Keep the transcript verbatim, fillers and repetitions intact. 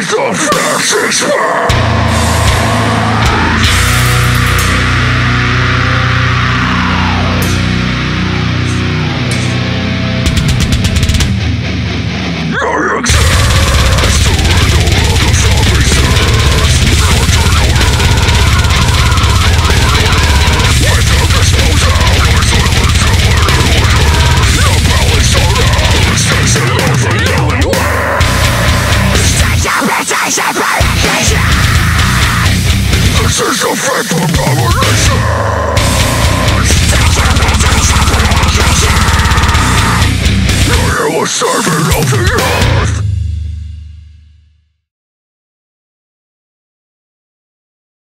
is the fastest path. I exist to rid the world of zombies. With the disposal, your silence to an illusion. Your belly so loud, extension of the yelling way. Decapitation Fornication. This is the fate of domination. Decapitation Fornication. I am a servant of the